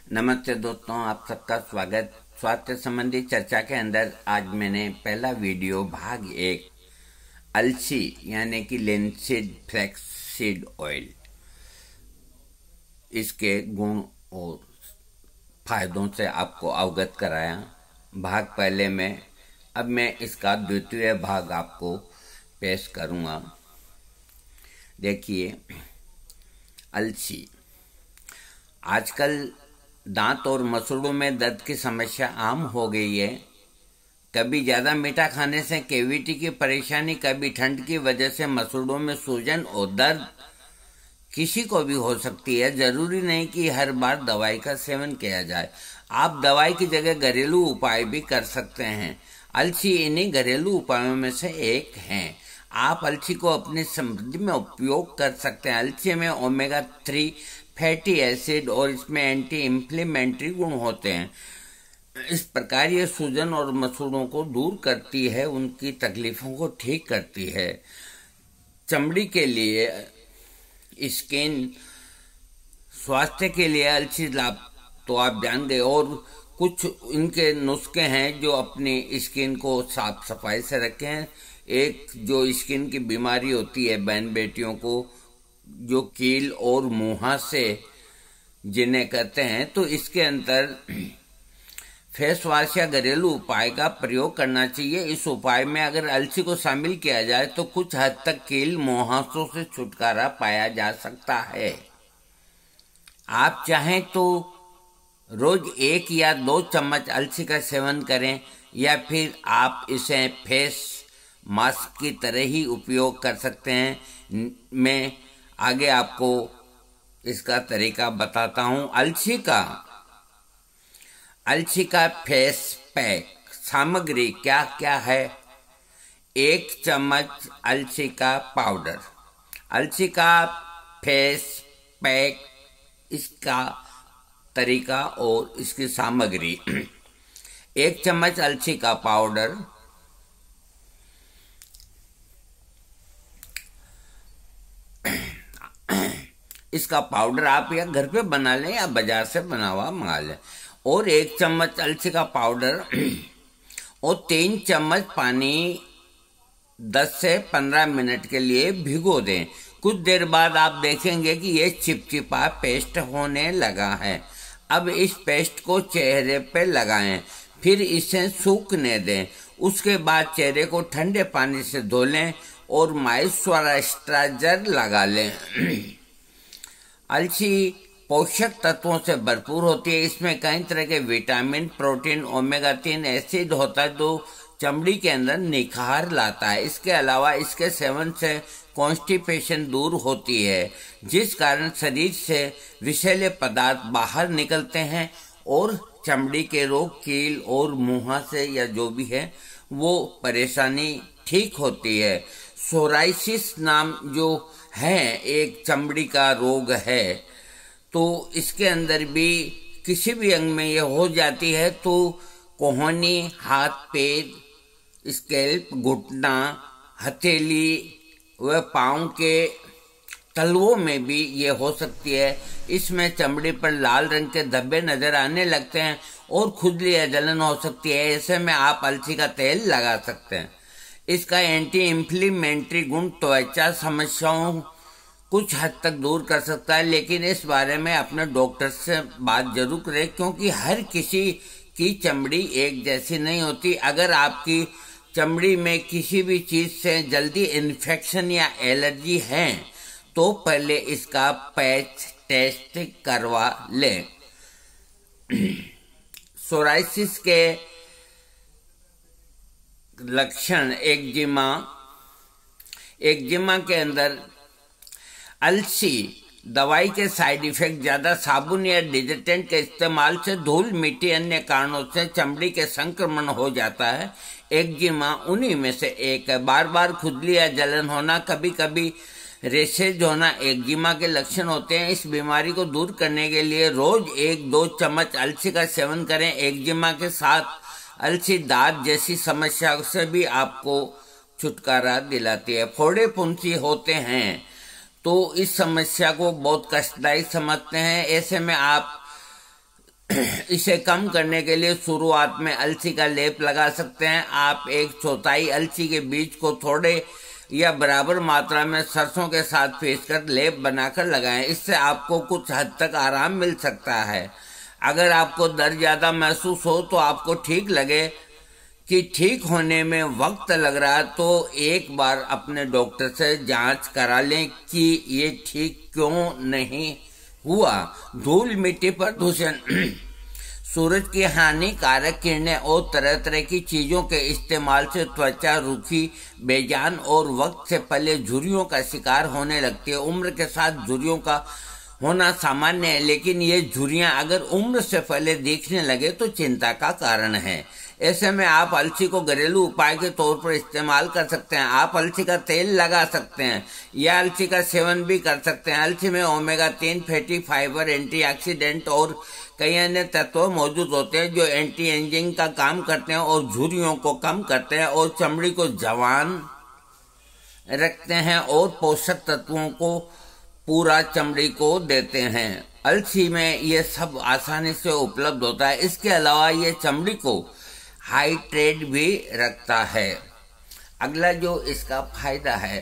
नमस्ते दोस्तों, आप सबका स्वागत। स्वास्थ्य संबंधी चर्चा के अंदर आज मैंने पहला वीडियो भाग 1 अलसी यानी कि लिनसीड फ्लैक्ससीड ऑयल, इसके गुण और फायदों से आपको अवगत कराया। भाग पहले में अब मैं इसका द्वितीय भाग आपको पेश करूंगा। देखिए, अलसी आजकल दांत और मसूड़ों में दर्द की समस्या आम हो गई है। कभी ज़्यादा मीठा खाने से कैविटी की परेशानी, कभी ठंड की वजह से मसूड़ों में सूजन और दर्द किसी को भी हो सकती है। जरूरी नहीं कि हर बार दवाई का सेवन किया जाए। आप दवाई की जगह घरेलू उपाय भी कर सकते हैं। अलसी इन्हीं घरेलू उपायों में से एक है। आप अलसी को अपनी समृद्धि में उपयोग कर सकते हैं। अलसी में ओमेगा 3 फैटी एसिड और इसमें एंटी इंफ्लेमेटरी गुण होते हैं। इस प्रकार ये सूजन और मसूड़ों को दूर करती है, उनकी तकलीफों को ठीक करती है। चमड़ी के लिए, स्किन स्वास्थ्य के लिए अलसी लाभ तो आप जान गए, और कुछ इनके नुस्खे हैं जो अपनी स्किन को साफ सफाई से रखें। एक जो स्किन की बीमारी होती है बहन बेटियों को, जो कील और मुहासे जिन्हें कहते हैं, तो इसके अंदर फेस वॉश या घरेलू उपाय का प्रयोग करना चाहिए। इस उपाय में अगर अलसी को शामिल किया जाए तो कुछ हद तक कील मुहासों से छुटकारा पाया जा सकता है। आप चाहें तो रोज 1 या 2 चम्मच अलसी का सेवन करें, या फिर आप इसे फेस मास्क की तरह ही उपयोग कर सकते हैं। मैं आगे आपको इसका तरीका बताता हूं। अलसी का फेस पैक सामग्री क्या क्या है। 1 चम्मच अलसी का पाउडर, अलसी का फेस पैक, इसका तरीका और इसकी सामग्री। 1 चम्मच अलसी का पाउडर, इसका पाउडर आप या घर पे बना लें या बाजार से बना हुआ मंगा लें, और 1 चम्मच अलसी का पाउडर और 3 चम्मच पानी 10 से 15 मिनट के लिए भिगो दें। कुछ देर बाद आप देखेंगे कि ये चिपचिपा पेस्ट होने लगा है। अब इस पेस्ट को चेहरे पे लगाएं, फिर इसे सूखने दें। उसके बाद चेहरे को ठंडे पानी से धो लें और मॉइस्चराइजर लगा लें। अलसी पोषक तत्वों से भरपूर होती है। इसमें कई तरह के विटामिन, प्रोटीन, ओमेगा 3 एसिड होता है जो चमड़ी के अंदर निखार लाता है। इसके अलावा इसके सेवन से कॉन्स्टिपेशन दूर होती है, जिस कारण शरीर से विषैले पदार्थ बाहर निकलते हैं और चमड़ी के रोग, कील और मुहासे या जो भी है वो परेशानी ठीक होती है। सोराइसिस नाम जो है एक चमड़ी का रोग है, तो इसके अंदर भी किसी भी अंग में ये हो जाती है तो कोहनी, हाथ पैर, स्कैल्प, घुटना, हथेली व पांव के तलवों में भी ये हो सकती है। इसमें चमड़ी पर लाल रंग के धब्बे नजर आने लगते हैं और खुजली या जलन हो सकती है। ऐसे में आप अलसी का तेल लगा सकते हैं। इसका एंटी इंफ्लेमेटरी गुण त्वचा समस्याओं कुछ हद तक दूर कर सकता है, लेकिन इस बारे में अपने डॉक्टर से बात जरूर करें, क्योंकि हर किसी की चमड़ी एक जैसी नहीं होती। अगर आपकी चमड़ी में किसी भी चीज से जल्दी इन्फेक्शन या एलर्जी है तो पहले इसका पैच टेस्ट करवा लें। सोराइसिस के लक्षण, एक्जिमा के अंदर अलसी दवाई के साइड इफेक्ट, ज्यादा साबुन या डिटर्जेंट के इस्तेमाल से, धूल मिट्टी, अन्य कारणों से चमड़ी के संक्रमण हो जाता है। एक्जिमा उन्हीं में से एक है। बार बार खुजली या जलन होना, कभी कभी रेशेज होना एक्जिमा के लक्षण होते हैं। इस बीमारी को दूर करने के लिए रोज 1-2 चम्मच अलसी का सेवन करें। एक्जिमा के साथ अलसी दांत जैसी समस्याओं से भी आपको छुटकारा दिलाती है। फोड़े फुंसी होते हैं तो इस समस्या को बहुत कष्टदायी समझते हैं। ऐसे में आप इसे कम करने के लिए शुरुआत में अलसी का लेप लगा सकते हैं। आप 1/4 अलसी के बीज को थोड़े या बराबर मात्रा में सरसों के साथ पीसकर लेप बनाकर लगाएं। इससे आपको कुछ हद तक आराम मिल सकता है। अगर आपको दर्द ज्यादा महसूस हो तो आपको ठीक लगे कि ठीक होने में वक्त लग रहा है तो एक बार अपने डॉक्टर से जांच करा लें कि ये ठीक क्यों नहीं हुआ। धूल, मिट्टी, प्रदूषण, सूरज की हानिकारक किरणें और तरह तरह की चीजों के इस्तेमाल से त्वचा रूखी, बेजान और वक्त से पहले झुर्रियों का शिकार होने लगती है। उम्र के साथ झुर्रियों का होना सामान्य है, लेकिन ये झुर्रियां अगर उम्र से पहले दिखने लगे तो चिंता का कारण है। ऐसे में आप अलसी को घरेलू उपाय के तौर पर इस्तेमाल कर सकते हैं। आप अलसी का तेल लगा सकते हैं या अलसी का सेवन भी कर सकते हैं। अलसी में ओमेगा-3 फैटी फाइबर, एंटीऑक्सीडेंट और कई अन्य तत्व मौजूद होते हैं जो एंटी एजिंग का काम करते हैं और झुर्रियों को कम करते हैं और चमड़ी को जवान रखते हैं और पोषक तत्वों को पूरा चमड़ी को देते हैं। अलसी में ये सब आसानी से उपलब्ध होता है। इसके अलावा ये चमड़ी को हाइड्रेट भी रखता है। अगला जो इसका फायदा है,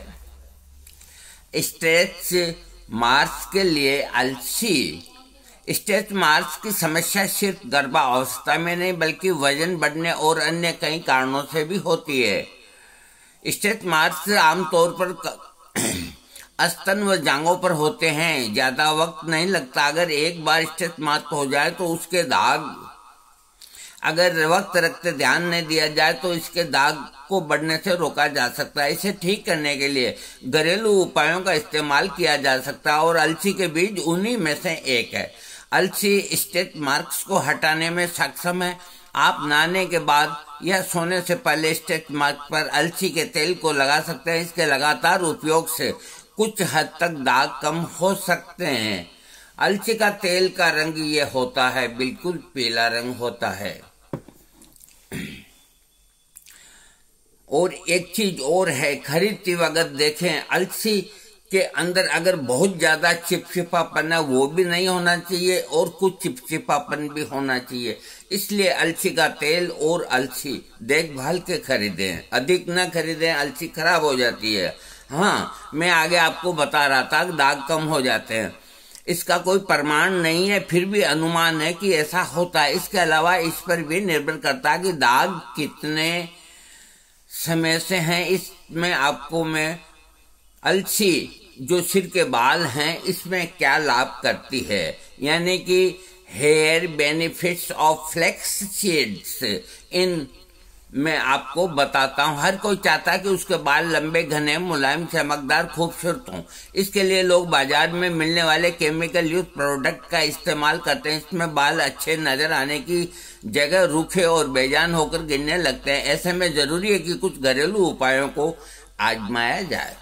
स्ट्रेच मार्क्स के लिए अलसी। स्ट्रेच मार्क्स की समस्या सिर्फ गर्भावस्था में नहीं बल्कि वजन बढ़ने और अन्य कई कारणों से भी होती है। स्ट्रेच मार्क्स आमतौर पर स्तन व जांघों पर होते हैं। ज्यादा वक्त नहीं लगता। अगर एक बार स्ट्रेच मार्क हो जाए तो उसके दाग, अगर वक्त रखते ध्यान नहीं दिया जाए तो इसके दाग को बढ़ने से रोका जा सकता है। इसे ठीक करने के लिए घरेलू उपायों का इस्तेमाल किया जा सकता है और अलसी के बीज उन्हीं में से एक है। अलसी स्ट्रेच मार्क्स को हटाने में सक्षम है। आप नहाने के बाद या सोने से पहले स्ट्रेच मार्क पर अलसी के तेल को लगा सकते हैं। इसके लगातार उपयोग से कुछ हद तक दाग कम हो सकते हैं। अलसी का तेल का रंग ये होता है, बिल्कुल पीला रंग होता है। और एक चीज और है, खरीदते वक्त देखें अलसी के अंदर अगर बहुत ज्यादा चिपचिपापन है वो भी नहीं होना चाहिए और कुछ चिपचिपापन भी होना चाहिए। इसलिए अलसी का तेल और अलसी देखभाल के खरीदें, अधिक न खरीदें, अलसी खराब हो जाती है। हाँ, मैं आगे आपको बता रहा था दाग कम हो जाते हैं। इसका कोई प्रमाण नहीं है, फिर भी अनुमान है कि ऐसा होता है। इसके अलावा इस पर भी निर्भर करता है कि दाग कितने समय से हैं। इसमें आपको मैं अलसी जो सिर के बाल हैं इसमें क्या लाभ करती है, यानी कि hair benefits of flax seeds, इन मैं आपको बताता हूं। हर कोई चाहता है कि उसके बाल लंबे, घने, मुलायम, चमकदार, खूबसूरत हों। इसके लिए लोग बाजार में मिलने वाले केमिकल युक्त प्रोडक्ट का इस्तेमाल करते हैं। इसमें बाल अच्छे नजर आने की जगह रूखे और बेजान होकर गिरने लगते हैं। ऐसे में जरूरी है कि कुछ घरेलू उपायों को आजमाया जाए।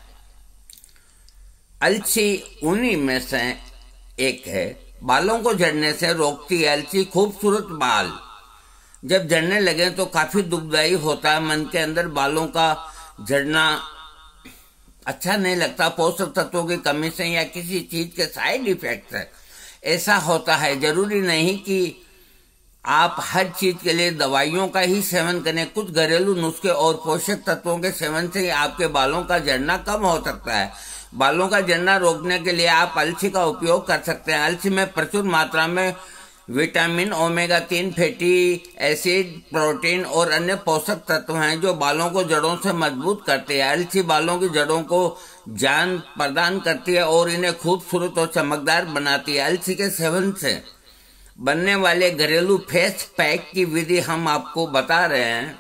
अलसी उन्हीं में से एक है। बालों को झड़ने से रोकती है अलसी। खूबसूरत बाल जब झड़ने लगे तो काफी दुखदायी होता है। मन के अंदर बालों का झड़ना अच्छा नहीं लगता। पोषक तत्वों की कमी से या किसी चीज के साइड इफेक्ट है ऐसा होता है। जरूरी नहीं कि आप हर चीज के लिए दवाइयों का ही सेवन करें। कुछ घरेलू नुस्खे और पोषक तत्वों के सेवन से ही आपके बालों का झड़ना कम हो सकता है। बालों का झड़ना रोकने के लिए आप अलसी का उपयोग कर सकते हैं। अलसी में प्रचुर मात्रा में विटामिन, ओमेगा-3 फैटी एसिड, प्रोटीन और अन्य पोषक तत्व हैं जो बालों को जड़ों से मजबूत करते हैं। अलसी बालों की जड़ों को जान प्रदान करती है और इन्हें खूबसूरत और चमकदार बनाती है। अलसी के सेवन से बनने वाले घरेलू फेस पैक की विधि हम आपको बता रहे हैं।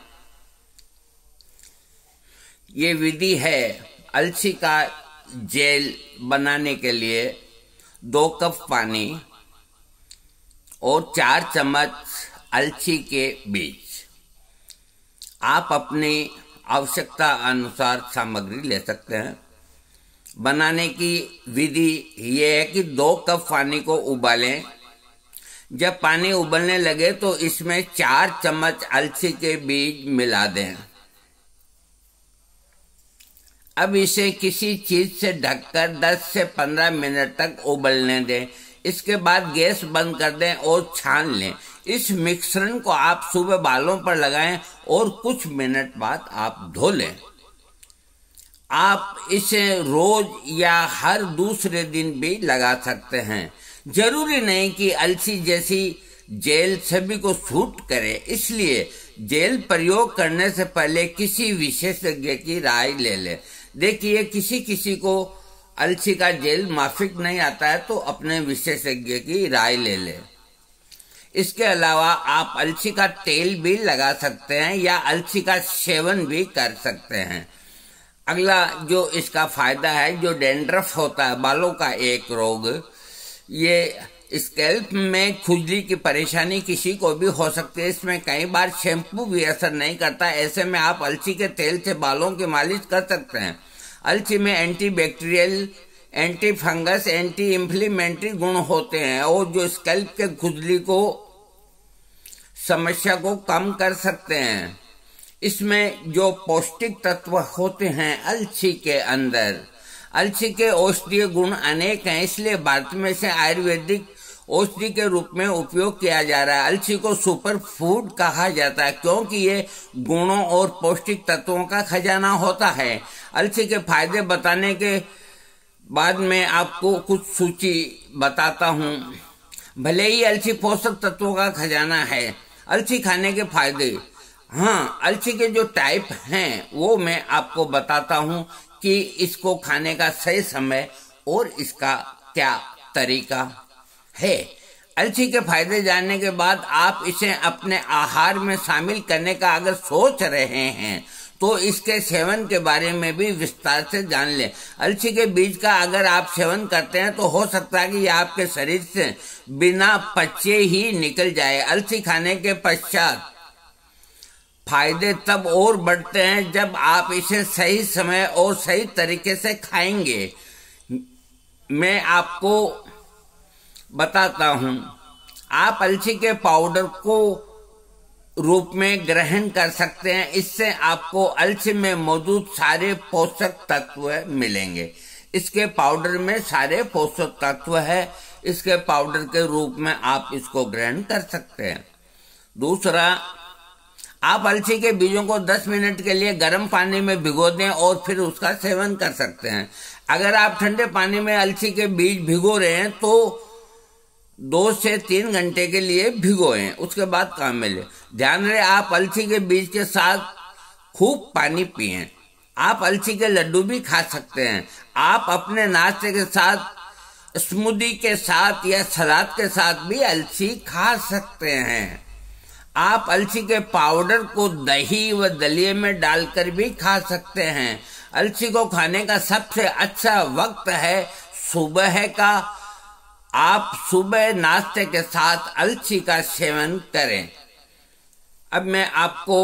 ये विधि है अलसी का जेल बनाने के लिए 2 कप पानी और 4 चम्मच अलसी के बीज। आप अपनी आवश्यकता अनुसार सामग्री ले सकते हैं। बनाने की विधि ये है कि 2 कप पानी को उबालें। जब पानी उबलने लगे तो इसमें 4 चम्मच अलसी के बीज मिला दें। अब इसे किसी चीज से ढककर 10 से 15 मिनट तक उबलने दें। इसके बाद गैस बंद कर दें और छान लें। इस मिश्रण को आप सुबह बालों पर लगाएं और कुछ मिनट बाद आप धो लें। आप इसे रोज या हर दूसरे दिन भी लगा सकते हैं। जरूरी नहीं कि अलसी जैसी जेल सभी को सूट करे, इसलिए जेल प्रयोग करने से पहले किसी विशेषज्ञ की राय ले लें। देखिए, किसी को अलसी का जेल माफिक नहीं आता है तो अपने विशेषज्ञ की राय ले लें। इसके अलावा आप अलसी का तेल भी लगा सकते हैं या अलसी का सेवन भी कर सकते हैं। अगला जो इसका फायदा है, जो डैंड्रफ होता है, बालों का एक रोग, ये स्कैल्प में खुजली की परेशानी किसी को भी हो सकती है। इसमें कई बार शैम्पू भी असर नहीं करता। ऐसे में आप अलसी के तेल से बालों की मालिश कर सकते हैं। अलसी में antibacterial, anti fungus, anti inflammatory गुण होते हैं और जो स्कैल्प के खुजली को समस्या को कम कर सकते हैं। इसमें जो पौष्टिक तत्व होते हैं अलसी के अंदर, अलसी के औषधीय गुण अनेक हैं, इसलिए भारत में इसे आयुर्वेदिक औषधि के रूप में उपयोग किया जा रहा है। अलसी को सुपर फूड कहा जाता है क्योंकि ये गुणों और पौष्टिक तत्वों का खजाना होता है। अलसी के फायदे बताने के बाद मैं आपको कुछ सूची बताता हूँ। भले ही अलसी पोषक तत्वों का खजाना है, अलसी खाने के फायदे, हाँ, अलसी के जो टाइप हैं वो मैं आपको बताता हूँ कि इसको खाने का सही समय और इसका क्या तरीका है। अलसी के फायदे जानने के बाद आप इसे अपने आहार में शामिल करने का अगर सोच रहे हैं तो इसके सेवन के बारे में भी विस्तार से जान लें। अलसी के बीज का अगर आप सेवन करते हैं तो हो सकता है कि यह आपके शरीर से बिना पचे ही निकल जाए। अलसी खाने के पश्चात फायदे तब और बढ़ते हैं जब आप इसे सही समय और सही तरीके से खाएंगे। मैं आपको बताता हूं, आप अलसी के पाउडर को रूप में ग्रहण कर सकते हैं। इससे आपको अलसी में मौजूद सारे पोषक तत्व मिलेंगे। इसके पाउडर में सारे पोषक तत्व है। इसके पाउडर के रूप में आप इसको ग्रहण कर सकते हैं। दूसरा, आप अलसी के बीजों को 10 मिनट के लिए गर्म पानी में भिगो दें और फिर उसका सेवन कर सकते हैं। अगर आप ठंडे पानी में अलसी के बीज भिगो रहे हैं तो 2 से 3 घंटे के लिए भिगोएं, उसके बाद काम में लें। ध्यान रहे, आप अलसी के बीज के साथ खूब पानी पिएं। आप अलसी के लड्डू भी खा सकते हैं। आप अपने नाश्ते के साथ, स्मूदी के साथ या सलाद के साथ भी अलसी खा सकते हैं। आप अलसी के पाउडर को दही व दलिए में डालकर भी खा सकते हैं। अलसी को खाने का सबसे अच्छा वक्त है सुबह का। आप सुबह नाश्ते के साथ अलसी का सेवन करें। अब मैं आपको,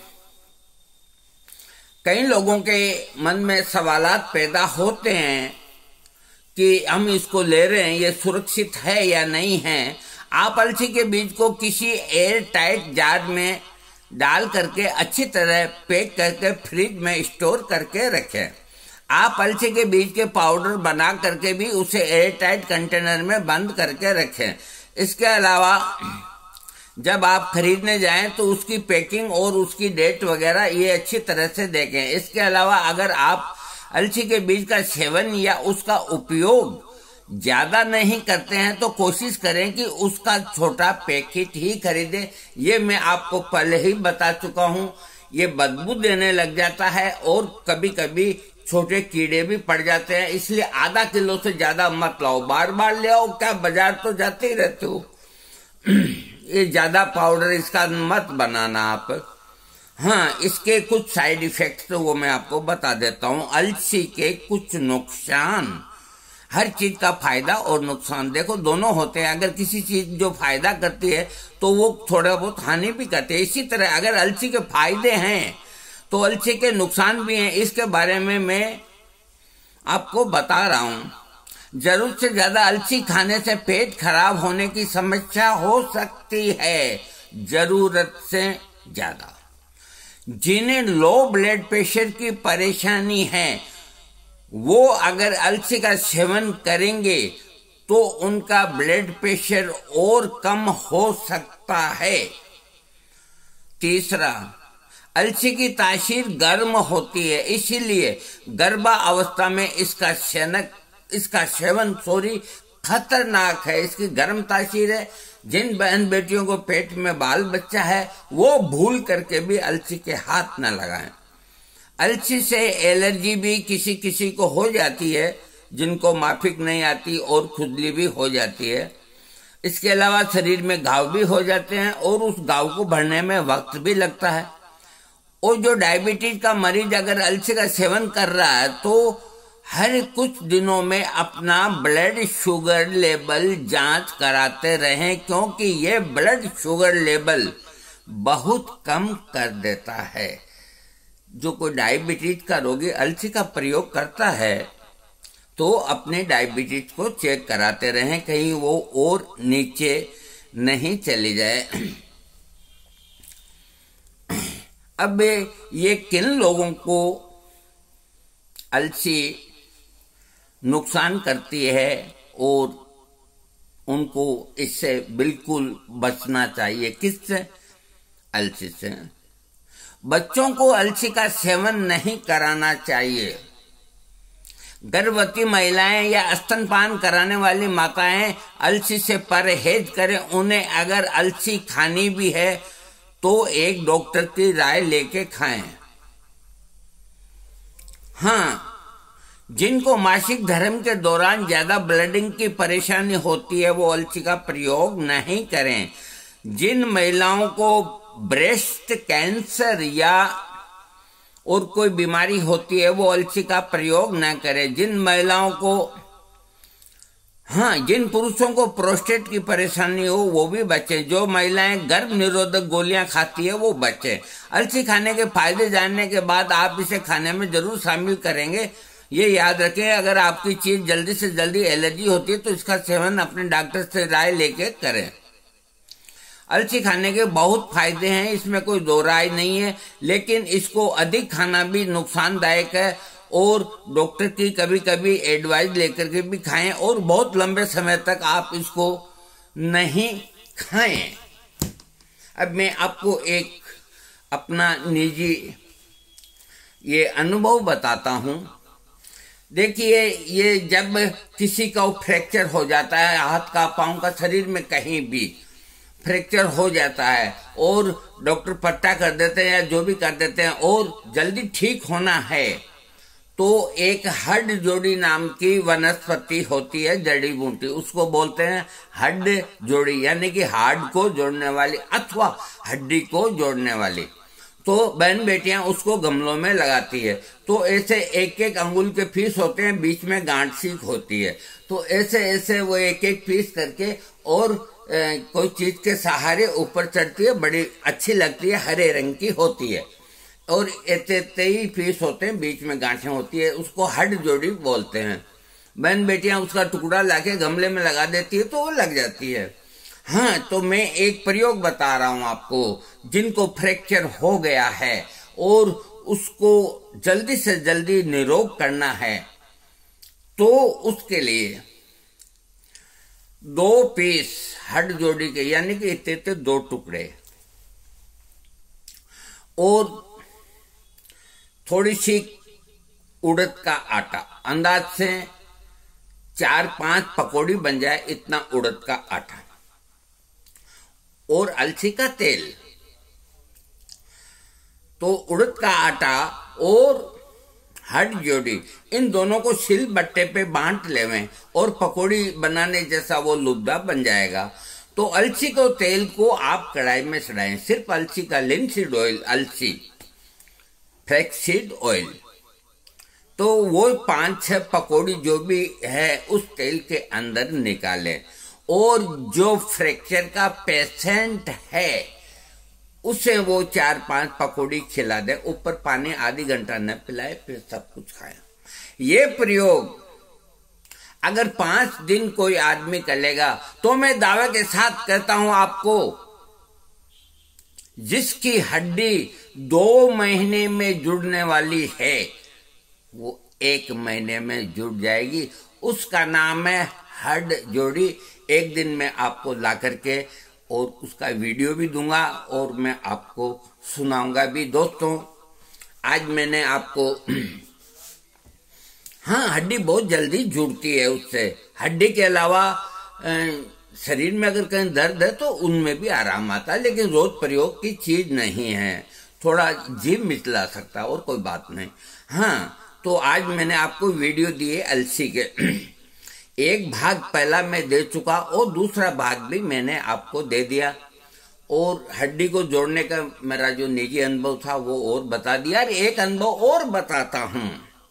कई लोगों के मन में सवालात पैदा होते हैं कि हम इसको ले रहे हैं, ये सुरक्षित है या नहीं है। आप अलसी के बीज को किसी एयर टाइट जार में डाल करके अच्छी तरह पैक करके फ्रिज में स्टोर करके रखें। आप अलसी के बीज के पाउडर बना करके भी उसे एयर टाइट कंटेनर में बंद करके रखें। इसके अलावा जब आप खरीदने जाएं तो उसकी पैकिंग और उसकी डेट वगैरह ये अच्छी तरह से देखें। इसके अलावा अगर आप अलसी के बीज का सेवन या उसका उपयोग ज्यादा नहीं करते हैं तो कोशिश करें कि उसका छोटा पैकेट ही खरीदें। ये मैं आपको पहले ही बता चुका हूं, ये बदबू देने लग जाता है और कभी कभी छोटे कीड़े भी पड़ जाते हैं। इसलिए आधा किलो से ज्यादा मत लाओ, बार बार ले आओ, क्या बाजार तो जाते ही रहते हो। ये ज्यादा पाउडर इसका मत बनाना आप। हाँ, इसके कुछ साइड इफेक्ट्स तो वो मैं आपको बता देता हूँ। अलसी के कुछ नुकसान, हर चीज का फायदा और नुकसान देखो दोनों होते हैं। अगर किसी चीज जो फायदा करती है तो वो थोड़ा बहुत हानि भी करती है। इसी तरह अगर अलसी के फायदे हैं तो अलसी के नुकसान भी हैं। इसके बारे में मैं आपको बता रहा हूं। जरूरत से ज्यादा अलसी खाने से पेट खराब होने की समस्या हो सकती है। जरूरत से ज्यादा। जिन्हें लो ब्लड प्रेशर की परेशानी है वो अगर अलसी का सेवन करेंगे तो उनका ब्लड प्रेशर और कम हो सकता है। तीसरा, अलसी की तासीर गर्म होती है, इसीलिए गर्भावस्था में इसका सेवन खतरनाक है। इसकी गर्म तासीर है। जिन बहन बेटियों को पेट में बाल बच्चा है वो भूल करके भी अलसी के हाथ न लगाएं। अलसी से एलर्जी भी किसी किसी को हो जाती है, जिनको माफिक नहीं आती, और खुजली भी हो जाती है। इसके अलावा शरीर में घाव भी हो जाते हैं और उस घाव को भरने में वक्त भी लगता है। और जो डायबिटीज का मरीज अगर अलसी का सेवन कर रहा है तो हर कुछ दिनों में अपना ब्लड शुगर लेवल जांच कराते रहें, क्योंकि ये ब्लड शुगर लेवल बहुत कम कर देता है। जो कोई डायबिटीज का रोगी अलसी का प्रयोग करता है तो अपने डायबिटीज को चेक कराते रहें, कहीं वो और नीचे नहीं चली जाए। अब ये किन लोगों को अलसी नुकसान करती है और उनको इससे बिल्कुल बचना चाहिए। किससे? अलसी से। बच्चों को अलसी का सेवन नहीं कराना चाहिए। गर्भवती महिलाएं या स्तनपान कराने वाली माताएं अलसी से परहेज करें। उन्हें अगर अलसी खानी भी है तो एक डॉक्टर की राय लेके खाएं। हाँ, जिनको मासिक धर्म के दौरान ज्यादा ब्लीडिंग की परेशानी होती है वो अलसी का प्रयोग नहीं करें। जिन महिलाओं को ब्रेस्ट कैंसर या और कोई बीमारी होती है वो अलसी का प्रयोग न करें। जिन महिलाओं को जिन पुरुषों को प्रोस्टेट की परेशानी हो वो भी बचें। जो महिलाएं गर्भ निरोधक गोलियां खाती है वो बचें। अलसी खाने के फायदे जानने के बाद आप इसे खाने में जरूर शामिल करेंगे। ये याद रखें, अगर आपकी चीज जल्दी से जल्दी एलर्जी होती है तो इसका सेवन अपने डॉक्टर से राय लेके करें। अलसी खाने के बहुत फायदे हैं, इसमें कोई दो राय नहीं है, लेकिन इसको अधिक खाना भी नुकसानदायक है और डॉक्टर की कभी कभी एडवाइस लेकर के भी खाएं और बहुत लंबे समय तक आप इसको नहीं खाएं। अब मैं आपको एक अपना निजी ये अनुभव बताता हूं। देखिए, ये जब किसी का फ्रैक्चर हो जाता है, हाथ का, पांव का, शरीर में कहीं भी फ्रैक्चर हो जाता है और डॉक्टर पट्टा कर देते हैं या जो भी कर देते हैं और जल्दी ठीक होना है तो एक हड्ड जोड़ी नाम की वनस्पति होती है, जड़ी बूटी, उसको बोलते हैं हड्ड जोड़ी, यानी कि हार्ड को जोड़ने वाली अथवा हड्डी को जोड़ने वाली। तो बहन बेटियां उसको गमलों में लगाती है। तो ऐसे एक एक अंगुल के पीस होते हैं, बीच में गांठ सीख होती है। तो ऐसे ऐसे वो एक एक पीस करके और कोई चीज के सहारे ऊपर चढ़ती है, बड़ी अच्छी लगती है, हरे रंग की होती है और ऐसे ही पीस होते हैं, बीच में गांठें होती है, उसको हड्ड जोड़ी बोलते हैं। बहन बेटियां उसका टुकड़ा लाके गमले में लगा देती है तो वो लग जाती है। हाँ, तो मैं एक प्रयोग बता रहा हूं आपको। जिनको फ्रैक्चर हो गया है और उसको जल्दी से जल्दी निरोग करना है तो उसके लिए 2 पीस हड्ड जोड़ी के, यानी कि इतने 2 टुकड़े और थोड़ी सी उड़द का आटा, अंदाज से 4-5 पकौड़ी बन जाए इतना उड़द का आटा और अलसी का तेल। तो उड़द का आटा और हड्ड जोड़ी, इन दोनों को सिल बट्टे पे बांट लेवें और पकौड़ी बनाने जैसा वो लुब्धा बन जाएगा। तो अलसी को तेल को आप कढ़ाई में चढ़ाएं, सिर्फ अलसी का, लिनसीड ऑयल, अलसी फ्लैक्सीड ऑयल। तो वो 5-6 पकौड़ी जो भी है उस तेल के अंदर निकालें और जो फ्रैक्चर का पेशेंट है उसे वो 4-5 पकौड़ी खिला दे, ऊपर पानी आधी घंटा न पिलाए, फिर सब कुछ खाए। ये प्रयोग अगर 5 दिन कोई आदमी करेगा तो मैं दावे के साथ कहता हूं आपको, जिसकी हड्डी 2 महीने में जुड़ने वाली है वो 1 महीने में जुड़ जाएगी। उसका नाम है हड्ड जोड़ी एक दिन में आपको ला करके और उसका वीडियो भी दूंगा और मैं आपको सुनाऊंगा भी। दोस्तों, आज मैंने आपको हाँ, हड्डी बहुत जल्दी जुड़ती है उससे। हड्डी के अलावा शरीर में अगर कहीं दर्द है तो उनमें भी आराम आता है, लेकिन रोज प्रयोग की चीज नहीं है। थोड़ा जीभ मिचला सकता है और कोई बात नहीं। हाँ, तो आज मैंने आपको वीडियो दिए अलसी के। एक भाग पहला मैं दे चुका और दूसरा भाग भी मैंने आपको दे दिया, और हड्डी को जोड़ने का मेरा जो निजी अनुभव था वो और बता दिया। और एक अनुभव और बताता हूं।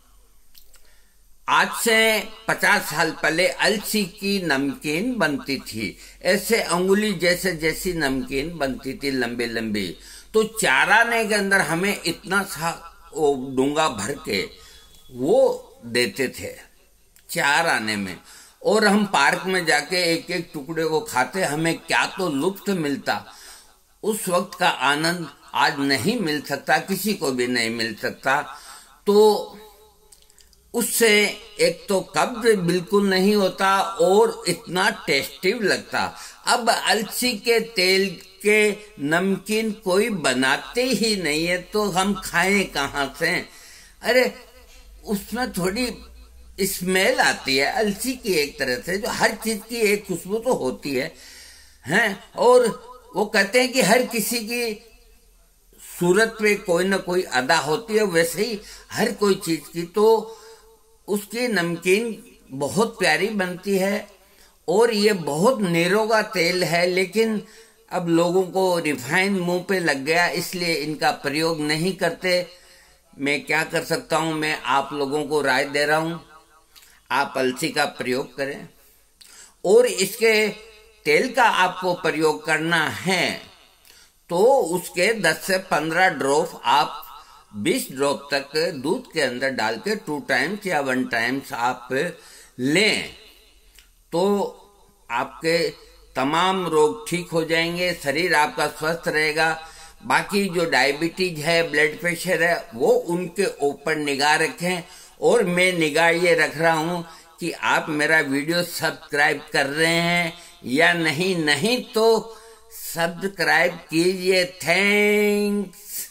आज से 50 साल पहले अलसी की नमकीन बनती थी, ऐसे अंगुली जैसे जैसी नमकीन बनती थी, लंबी लंबी। तो चाराने के अंदर हमें इतना सा डूंगा भर के वो देते थे चाराने में, और हम पार्क में जाके एक एक टुकड़े को खाते। हमें क्या तो लुत्फ मिलता। उस वक्त का आनंद आज नहीं मिल सकता, किसी को भी नहीं मिल सकता। तो उससे एक तो कब्ज बिल्कुल नहीं होता और इतना टेस्टी लगता। अब अलसी के तेल के नमकीन कोई बनाते ही नहीं है, तो हम खाएं कहाँ से? अरे, उसमें थोड़ी स्मेल आती है अलसी की, एक तरह से। जो हर चीज की एक खुशबू तो होती है, हैं? और वो कहते हैं कि हर किसी की सूरत पे कोई ना कोई अदा होती है, वैसे ही हर कोई चीज की तो उसकी नमकीन बहुत प्यारी बनती है। और ये बहुत निरोगा तेल है, लेकिन अब लोगों को रिफाइंड मुंह पे लग गया, इसलिए इनका प्रयोग नहीं करते। मैं क्या कर सकता हूं? मैं आप लोगों को राय दे रहा हूं, आप अलसी का प्रयोग करें। और इसके तेल का आपको प्रयोग करना है तो उसके 10 से 15 ड्रॉप आप 20 ड्रॉप तक दूध के अंदर डाल के 2 टाइम्स या 1 टाइम्स आप लें, तो आपके तमाम रोग ठीक हो जाएंगे, शरीर आपका स्वस्थ रहेगा। बाकी जो डायबिटीज है, ब्लड प्रेशर है, वो उनके ऊपर निगाह रखें। और मैं निगाह ये रख रहा हूं कि आप मेरा वीडियो सब्सक्राइब कर रहे हैं या नहीं। नहीं तो सब्सक्राइब कीजिए। थैंक्स।